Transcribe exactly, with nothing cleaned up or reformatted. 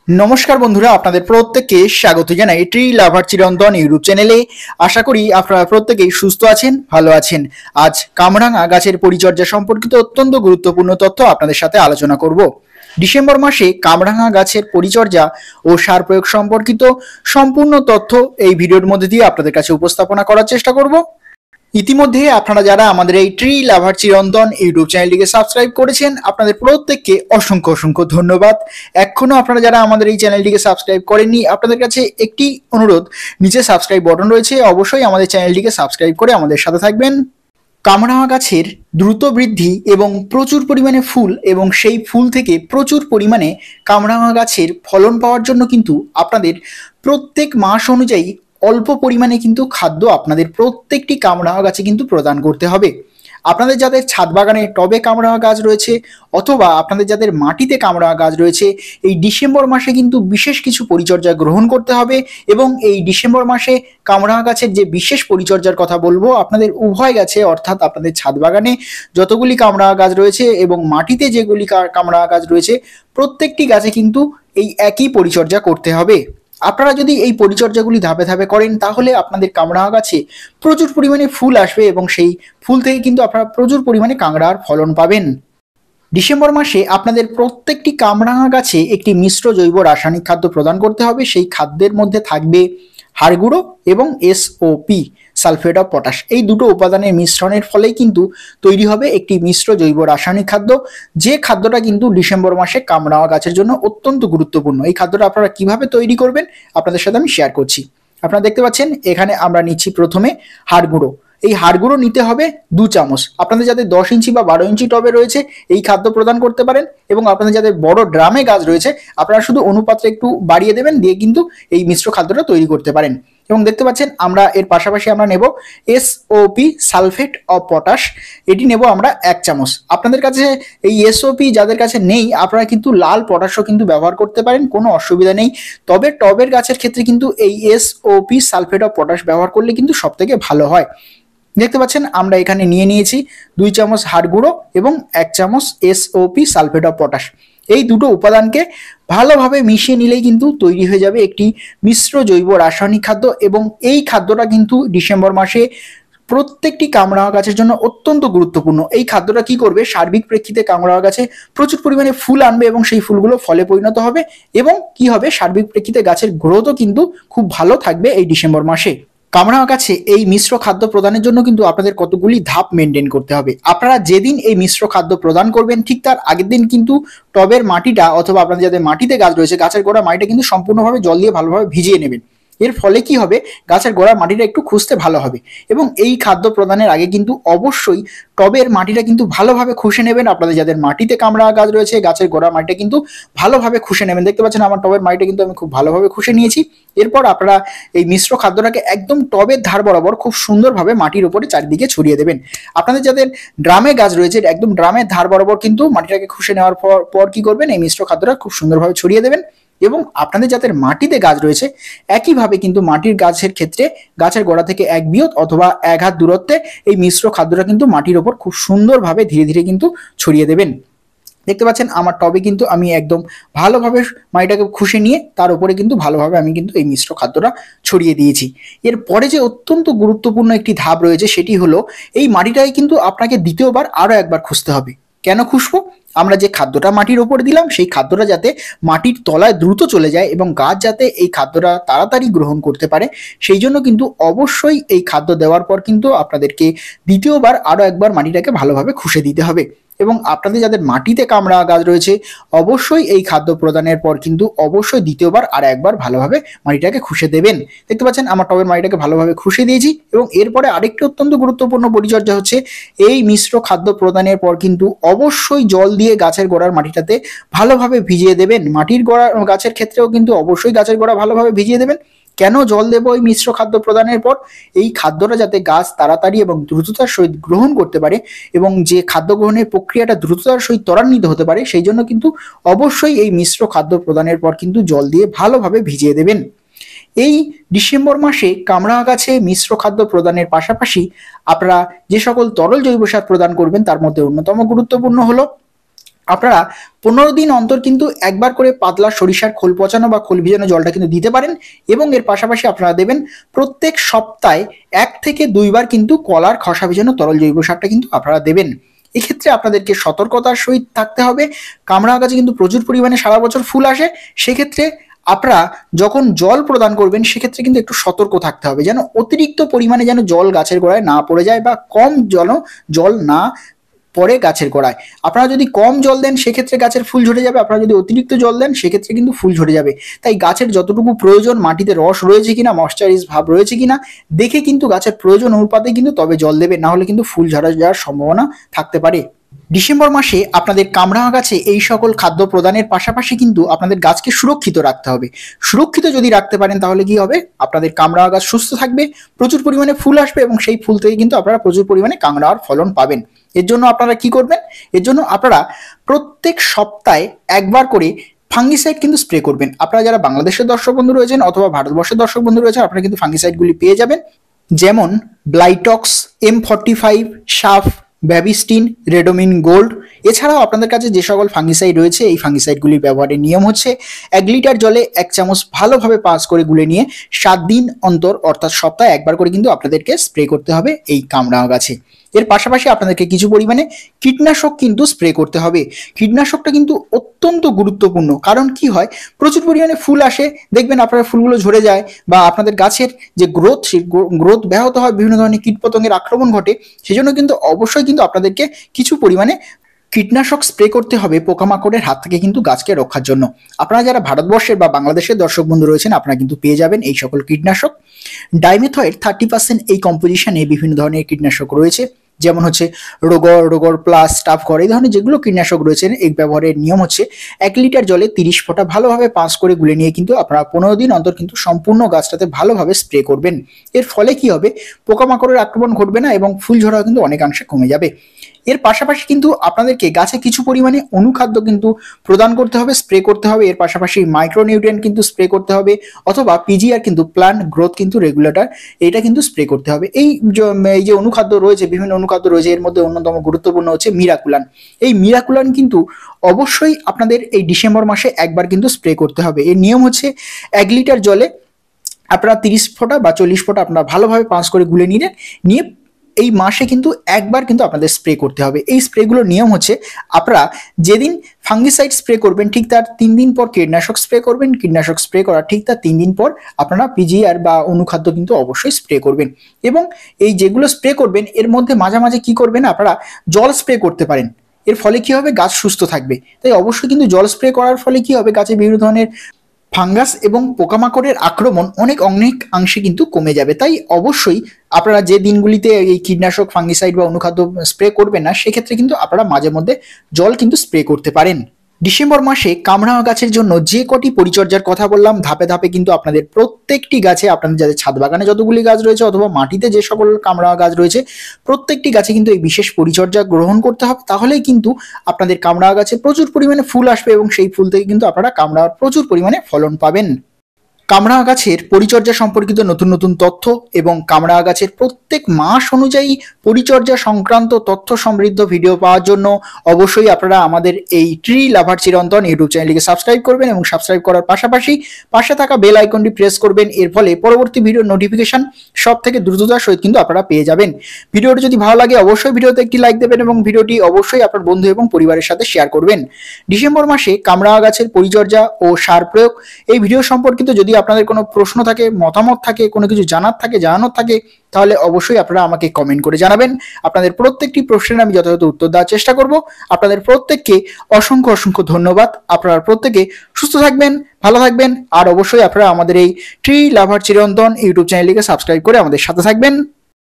नमस्कार बंधुरा आपनादेर प्रत्येकके स्वागत जानाई ट्री लाभार चिरंतन यूट्यूब चैनेले। आशा करी आपनारा प्रत्येकेई सुस्थ आछेन, भालो आछेन। आज कामरांगा गाछेर परिचर्या सम्पर्कित अत्यंत गुरुत्वपूर्ण तथ्य आपनादेर साथे आलोचना करब। डिसेम्बर मासे कामरांगा गाछेर परिचर्या ओ सार प्रयोग सम्पर्कित सम्पूर्ण तथ्य एई भिडियोर मध्य दिये आपनादेर काछे उपस्थापना करार चेष्टा करब। इतिमध्ये आपनारा जारा आमादेर एई ट्री लाभार चिरंतन यूट्यूब चैनेलटिके सबस्क्राइब करेछेन आपनादेर प्रत्येकके असंख्य असंख्य धन्यवाद। एखोनो आपनारा जारा आमादेर एई चैनेलटिके सबस्क्राइब करेननि आपनादेर काछे एकटी अनुरोध, नीचे सबस्क्राइब बटन रयेछे, अवश्यई आमादेर चैनेलटिके सबस्क्राइब करे आमादेर साथे थाकबेन। कामरांगा गाछेर द्रुत बृद्धि एवं प्रचुर परिमाणे फुल एवं सेई फुल थेके प्रचुर परिमाणे कामरांगा गाछेर फलन पाওয়ার জন্য কিন্তু আপনাদের प्रत्येक मास अनुयायी अल्प परिमाणे किन्तु खाद्य आपनादेर प्रत्येकटी कामरांगा गाছে किन्तु प्रदान करते हबे। आपनादेर जादेर छाद बागाने टबे कामरांगा गाछ रयेछे अथवा आपनादेर जादेर माटिते कामरांगा गाछ रयेछे এই डिसेम्बर मासे किन्तु विशेष किछु परिचर्या ग्रहण करते हबे এবং এই डिसेम्बर मासे कामरांगा गाছের যে বিশেষ পরিচর্যার কথা বলবো আপনাদের উভয় গাছে অর্থাৎ আপনাদের ছাদ বাগানে যতগুলি কামরাंगा গাছ রয়েছে এবং মাটিতে যেগুলি কামরাंगा গাছ রয়েছে প্রত্যেকটি গাছে কিন্তু এই একই পরিচর্যা করতে হবে। আপনারা যদি এই পরিচর্যাগুলি ধাপে ধাপে করেন তাহলে আপনাদের কামরাंगा গাছে প্রচুর পরিমাণে ফুল আসবে এবং সেই ফুল থেকে কিন্তু আপনারা প্রচুর পরিমাণে কাঁকড়ার ফলন পাবেন। ডিসেম্বর মাসে আপনাদের প্রত্যেকটি কামরাंगा গাছে একটি মিশ্র জৈব রাসায়নিক খাদ্য প্রদান করতে হবে। সেই খাদ্যের মধ্যে থাকবে হাড় গুঁড়ো এবং এসওপি সালফেট অফ পটাশ, এই দুটো উপাদানের মিশ্রণের ফলেই কিন্তু তৈরি হবে একটি মিশ্র জৈব রাসায়নিক খাদ্য, যে খাদ্যটা কিন্তু ডিসেম্বর মাসে কামরাंगा গাছের জন্য অত্যন্ত গুরুত্বপূর্ণ। এই খাদ্যটা আপনারা কিভাবে তৈরি করবেন আপনাদের সাথে আমি শেয়ার করছি। আপনারা দেখতে পাচ্ছেন এখানে আমরা নিচ্ছি প্রথমে হাড় গুঁড়ো। এই হাড় গুঁড়ো নিতে হবে দু চামচ। আপনাদের যাদের দশ ইঞ্চি বা বারো ইঞ্চি টবে রয়েছে এই খাদ্য প্রদান করতে পারেন এবং আপনাদের যাদের বড় ড্রামে গাছ রয়েছে আপনারা শুধু অনুপাতটা একটু বাড়িয়ে দেবেন, দিয়ে কিন্তু এই মিশ্র খাদ্যটা তৈরি করতে পারেন। এবং দেখতে পাচ্ছেন আমরা এর পাশাপাশি আমরা নেব এসওপি সালফেট অফ পটাশ, এটি নেব আমরা এক চামচ। আপনাদের কাছে এই এসওপি যাদের কাছে নেই আপনারা কিন্তু লাল পটাশও কিন্তু ব্যবহার করতে পারেন, কোনো অসুবিধা নেই। তবে টবের গাছের ক্ষেত্রে কিন্তু এই এসওপি সালফেট অফ পটাশ ব্যবহার করলে কিন্তু সবথেকে ভালো হয়। দেখতে পাচ্ছেন আমরা এখানে নিয়ে নিয়েছি দুই চামচ হাড় গুঁড়ো এবং এক চামচ এসওপি সালফেট অফ পটাশ। এই দুটো উপাদানকে ভালোভাবে মিশিয়ে নিলেই কিন্তু তৈরি হয়ে যাবে একটি মিশ্র জৈব রাসায়নিক খাদ্য এবং এই খাদ্যটা কিন্তু ডিসেম্বর মাসে প্রত্যেকটি কামরাंगा গাছের জন্য অত্যন্ত গুরুত্বপূর্ণ। এই খাদ্যটা কি করবে, সার্বিক প্রেক্ষিতে কামরাंगा গাছে প্রচুর পরিমাণে ফুল আনবে এবং সেই ফুলগুলো ফলে পরিণত হবে এবং কি হবে সার্বিক প্রেক্ষিতে গাছের গ্রোথও কিন্তু খুব ভালো থাকবে এই ডিসেম্বর মাসে। কামরাंगा গাছে এই মিশ্র খাদ্য প্রদানের জন্য কিন্তু আপনাদের কতগুলি ধাপ মেনটেন করতে হবে। আপনারা যেদিন এই মিশ্র খাদ্য প্রদান করবেন ঠিক তার আগের দিন কিন্তু টবের মাটিটা অথবা আপনাদের যাদের মাটিতে গাছ রয়েছে গাছের গোড়া মাটিটা কিন্তু সম্পূর্ণভাবে জল দিয়ে ভালোভাবে ভিজিয়ে নেবেন। এর ফলে কি হবে, গাছের গোড়ার মাটিটা একটু খুঁজতে ভালো হবে এবং এই খাদ্য প্রদানের আগে কিন্তু অবশ্যই টবের মাটিটা কিন্তু ভালোভাবে খুশে নেবেন। আপনাদের যাদের মাটিতে কামরাंगा গাছ রয়েছে গাছের গোড়ার মাটিটা কিন্তু ভালোভাবে খুশে নেবেন। দেখতে পাচ্ছেন আমার টবের মাটিটা কিন্তু আমি খুব ভালোভাবে খুশে নিয়েছি। এরপর আপনারা এই মিশ্র খাদ্যটাকে একদম টবের ধার বরাবর খুব সুন্দরভাবে মাটির উপরে চারিদিকে ছড়িয়ে দেবেন। আপনাদের যাদের ড্রামে গাছ রয়েছে একদম ড্রামের ধার বরাবর কিন্তু মাটিটাকে খুশে নেওয়ার পর পর কি করবেন, এই মিশ্র খাদ্যটা খুব সুন্দরভাবে ছড়িয়ে দেবেন এবং আপনাদের যাদের মাটিতে গাছ রয়েছে একইভাবে কিন্তু মাটির গাছের ক্ষেত্রে গাছের গোড়া থেকে এক বিয়ত অথবা এক হাত দূরত্বে এই মিশ্র খাদ্যটা কিন্তু মাটির ওপর খুব সুন্দরভাবে ধীরে ধীরে কিন্তু ছড়িয়ে দেবেন। দেখতে পাচ্ছেন আমার টবে কিন্তু আমি একদম ভালোভাবে মাটিটাকে খুশে নিয়ে তার উপরে কিন্তু ভালোভাবে আমি কিন্তু এই মিশ্র খাদ্যটা ছড়িয়ে দিয়েছি। এরপরে যে অত্যন্ত গুরুত্বপূর্ণ একটি ধাপ রয়েছে সেটি হলো এই মাটিটাই কিন্তু আপনাকে দ্বিতীয়বার আরো একবার খুঁজতে হবে। কেন খুশবো, আমরা যে খাদ্যটা মাটির ওপর দিলাম সেই খাদ্যটা যাতে মাটির তলায় দ্রুত চলে যায় এবং গাছ যাতে এই খাদ্যটা তাড়াতাড়ি গ্রহণ করতে পারে সেই জন্য কিন্তু অবশ্যই এই খাদ্য দেওয়ার পর কিন্তু আপনাদেরকে দ্বিতীয়বার আরো একবার মাটিটাকে ভালোভাবে খুশে দিতে হবে এবং আপনাদের যাদের মাটিতে কামরাंगा গাছ রয়েছে অবশ্যই এই খাদ্য প্রদানের পর কিন্তু অবশ্যই দ্বিতীয়বার আর একবার ভালোভাবে মাটিটাকে খুশে দেবেন। দেখতে পাচ্ছেন আমার টবের মাটিটাকে ভালোভাবে খুশে দিয়েছি এবং এরপরে আরেকটি অত্যন্ত গুরুত্বপূর্ণ পরিচর্যা হচ্ছে এই মিশ্র খাদ্য প্রদানের পর কিন্তু অবশ্যই জল দিয়ে গাছের গোড়ার মাটিটাতে ভালোভাবে ভিজিয়ে দেবেন। মাটির গোড়া গাছের ক্ষেত্রেও কিন্তু অবশ্যই গাছের গোড়া ভালোভাবে ভিজিয়ে দেবেন। কেন জল দেব এই মিশ্র খাদ্য প্রদানের পর, এই খাদ্যটা যাতে গাছ তাড়াতাড়ি এবং দ্রুততার সহিত গ্রহণ করতে পারে এবং যে খাদ্য গ্রহণের প্রক্রিয়াটা দ্রুততার সহিত ত্বরান্বিত হতে পারে সেই জন্য কিন্তু অবশ্যই এই মিশ্র খাদ্য প্রদানের পর কিন্তু জল দিয়ে ভালোভাবে ভিজিয়ে দেবেন। এই ডিসেম্বর মাসে কামরাंगा গাছে মিশ্র খাদ্য প্রদানের পাশাপাশি আপনারা যে সকল তরল জৈব সার প্রদান করবেন তার মধ্যে অন্যতম গুরুত্বপূর্ণ হলো আপনারা পনেরো দিন অন্তর কিন্তু একবার করে পাতলা সরিষার খোল পচানো বা খোল ভিজানো জলটা কিন্তু দিতে পারেন, এবং এর পাশাপাশি আপনারা দেবেন প্রত্যেক সপ্তাহে এক থেকে দুইবার কিন্তু কলার খসা ভিজানো তরল জৈব সারটা কিন্তু আপনারা দেবেন। এক্ষেত্রে আপনাদেরকে সতর্কতার সহিত থাকতে হবে। কামরাঙা গাছে কিন্তু প্রচুর পরিমাণে সারা বছর ফুল আসে, সেক্ষেত্রে আপনারা যখন জল প্রদান করবেন সেক্ষেত্রে কিন্তু একটু সতর্ক থাকতে হবে, যেন অতিরিক্ত পরিমাণে যেন জল গাছের গোড়ায় না পড়ে যায় বা কম যেন জল না পরে গাছের গোড়ায়। আপনারা যদি কম জল দেন সেক্ষেত্রে গাছের ফুল ঝরে যাবে, আপনারা যদি অতিরিক্ত জল দেন সেক্ষেত্রে কিন্তু ফুল ঝরে যাবে। তাই গাছের যতটুকু প্রয়োজন, মাটিতে রস রয়েছে কিনা, ময়েশ্চারাইজ ভাব রয়েছে কিনা দেখে কিন্তু গাছের প্রয়োজন অনুপাতে কিন্তু তবে জল দেবে, না হলে কিন্তু ফুল ঝরা যাওয়ার সম্ভাবনা থাকতে পারে। ডিসেম্বর মাসে আপনাদের কামরাঙা গাছে এই সকল খাদ্য প্রদানের পাশাপাশি কিন্তু আপনাদের গাছকে সুরক্ষিত রাখতে হবে। সুরক্ষিত যদি রাখতে পারেন তাহলে কি হবে, আপনাদের কামরাঙা গাছ সুস্থ থাকবে, প্রচুর পরিমাণে ফুল আসবে এবং সেই ফুল থেকে কিন্তু আপনারা প্রচুর পরিমাণে কামরাঙার ফলন পাবেন। এর জন্য আপনারা কি করবেন, এর জন্য আপনারা প্রত্যেক সপ্তাহে একবার করে ফাঙ্গিসাইড কিন্তু স্প্রে করবেন। আপনারা যারা বাংলাদেশের দর্শক বন্ধু রয়েছেন অথবা ভারতবর্ষের দর্শক বন্ধু রয়েছেন, আপনারা কিন্তু ফাঙ্গিসাইডগুলি পেয়ে যাবেন, যেমন Blitox, M forty five, Saaf, Bavistin, Ridomil gold. এছাড়াও আপনাদের কাছে যে সকল ফাঙ্গিসাইড রয়েছে এই ফাঙ্গিসাইডগুলির ব্যবহারের নিয়ম হচ্ছে এক লিটার জলে এক চামচ ভালোভাবে পাঁচ করে গুলে নিয়ে সাত দিন অন্তর অর্থাৎ সপ্তাহে একবার করে কিন্তু আপনাদেরকে স্প্রে করতে হবে এই কামরাঙা গাছে। এর পাশাপাশি আপনাদেরকে কিছু পরিমাণে কীটনাশক কিন্তু স্প্রে করতে হবে। কীটনাশকটা কিন্তু অত্যন্ত গুরুত্বপূর্ণ, কারণ কি হয়, প্রচুর পরিমাণে ফুল আসে, দেখবেন আপনার ফুলগুলো ঝরে যায় বা আপনাদের গাছের যে গ্রোথ সেই গ্রোথ ব্যাহত হয়, বিভিন্ন ধরনের কীটপতঙ্গের আক্রমণ ঘটে। সেজন্য কিন্তু অবশ্যই কিন্তু আপনাদেরকে কিছু পরিমাণে কীটনাশক স্প্রে করতে হবে পোকামাকড়ের হাত থেকে কিন্তু গাছকে রক্ষার জন্য। আপনারা যারা ভারতবর্ষের বা বাংলাদেশের দর্শক বন্ধু রয়েছেন আপনারা কিন্তু পেয়ে যাবেন এই সকল কীটনাশক। ডাইমেথয়েড থার্টি পার্সেন্ট এই কম্পোজিশনে বিভিন্ন ধরনের কীটনাশক রয়েছে, যেমন হচ্ছে রোগর, রোগর প্লাস, স্টাফকর, এই ধরনের যেগুলো কীটনাশক রয়েছে এই ব্যবহারের নিয়ম হচ্ছে এক লিটার জলে তিরিশ ফোঁটা ভালোভাবে পাঁচ করে গুলে নিয়ে কিন্তু আপনারা পনেরো দিন অন্তর কিন্তু সম্পূর্ণ গাছটাতে ভালোভাবে স্প্রে করবেন। এর ফলে কি হবে, পোকামাকড়ের আক্রমণ ঘটবে না এবং ফুল ঝরা কিন্তু অনেকাংশে কমে যাবে। এর পাশাপাশি কিন্তু আপনাদেরকে গাছে কিছু পরিমাণে অনুখাদ্য কিন্তু প্রদান করতে হবে, স্প্রে করতে হবে। এর পাশাপাশি মাইক্রোনিউট্রিয়েন্ট কিন্তু স্প্রে করতে হবে, অথবা পিজিআর কিন্তু প্ল্যান্ট গ্রোথ কিন্তু রেগুলেটর, এটা কিন্তু স্প্রে করতে হবে। এই এই যে অনুখাদ্য রয়েছে, বিভিন্ন অনুখাদ্য রয়েছে, এর মধ্যে অন্যতম গুরুত্বপূর্ণ হচ্ছে মিরাকুলান। এই মিরাকুলান কিন্তু অবশ্যই আপনাদের এই ডিসেম্বর মাসে একবার কিন্তু স্প্রে করতে হবে। এর নিয়ম হচ্ছে এক লিটার জলে আপনারা তিরিশ ফোঁটা বা চল্লিশ ফোঁটা আপনারা ভালোভাবে পাঁচ করে গুলে নিলেন, নিয়ে এই মাসে কিন্তু একবার কিন্তু আপনাদের স্প্রে করতে হবে। এই স্প্রেগুলোর নিয়ম হচ্ছে আপনারা যেদিন ফাঙ্গিসাইড স্প্রে করবেন ঠিক তার তিন দিন পর কীটনাশক স্প্রে করবেন, কীটনাশক স্প্রে করার ঠিক তার তিন দিন পর আপনারা পিজিআর বা অনুখাদ্য কিন্তু অবশ্যই স্প্রে করবেন। এবং এই যেগুলো স্প্রে করবেন এর মধ্যে মাঝে মাঝে কি করবেন, আপনারা জল স্প্রে করতে পারেন। এর ফলে কি হবে, গাছ সুস্থ থাকবে। তাই অবশ্যই কিন্তু জল স্প্রে করার ফলে কি হবে, গাছে বিভিন্ন ধরনের ফাঙ্গাস এবং পোকামাকড়ের আক্রমণ অনেক অনেক অংশে কিন্তু কমে যাবে। তাই অবশ্যই আপনারা যে দিনগুলিতে এই কীটনাশক, ফাঙ্গিসাইড বা অনুখাদ্য স্প্রে করবেন না সেক্ষেত্রে কিন্তু আপনারা মাঝে মধ্যে জল কিন্তু স্প্রে করতে পারেন। ডিসেম্বর মাসে কামরাঙা গাছের জন্য যে কটি পরিচর্যার কথা বললাম ধাপে ধাপে কিন্তু আপনাদের প্রত্যেকটি গাছে, আপনাদের যাদের ছাদ বাগানে যতগুলি গাছ রয়েছে অথবা মাটিতে যে সকল কামরাঙা গাছ রয়েছে প্রত্যেকটি গাছে কিন্তু এই বিশেষ পরিচর্যা গ্রহণ করতে হবে। তাহলেই কিন্তু আপনাদের কামরাঙা গাছে প্রচুর পরিমাণে ফুল আসবে এবং সেই ফুল থেকে কিন্তু আপনারা কামরাঙার প্রচুর পরিমাণে ফলন পাবেন। কামরাঙা গাছের পরিচর্যা সম্পর্কিত নতুন নতুন তথ্য এবং কামরাঙা গাছের প্রত্যেক মাস অনুযায়ী পরিচর্যা সংক্রান্ত তথ্য সমৃদ্ধ ভিডিও পাওয়ার জন্য অবশ্যই আপনারা আমাদের এই ট্রি লাভার চিরন্তন ইউটিউব চ্যানেলটিকে সাবস্ক্রাইব করবেন এবং সাবস্ক্রাইব করার পাশাপাশি পাশে থাকা বেল আইকনটি প্রেস করবেন। এর ফলে পরবর্তী ভিডিওর নোটিফিকেশন সব থেকে দ্রুততার সহিত কিন্তু আপনারা পেয়ে যাবেন। ভিডিওটি যদি ভালো লাগে অবশ্যই ভিডিওতে একটি লাইক দেবেন এবং ভিডিওটি অবশ্যই আপনার বন্ধু এবং পরিবারের সাথে শেয়ার করবেন। ডিসেম্বর মাসে কামরাঙা গাছের পরিচর্যা ও সার প্রয়োগ এই ভিডিও সম্পর্কিত যদি আপনাদের কোনো প্রশ্ন থাকে, মতামত থাকে, কোনো কিছু জানার থাকে, জানানোর থাকে তাহলে অবশ্যই আপনারা আমাকে কমেন্ট করে জানাবেন। আপনাদের প্রত্যেকটি প্রশ্নের আমি যথাযথ উত্তর দেওয়ার চেষ্টা করব। আপনাদের প্রত্যেককে অসংখ্য অসংখ্য ধন্যবাদ। আপনারা প্রত্যেকে সুস্থ থাকবেন, ভালো থাকবেন, আর অবশ্যই আপনারা আমাদের এই ট্রি লাভার চিরন্তন ইউটিউব চ্যানেলটিকে সাবস্ক্রাইব করে আমাদের সাথে থাকবেন।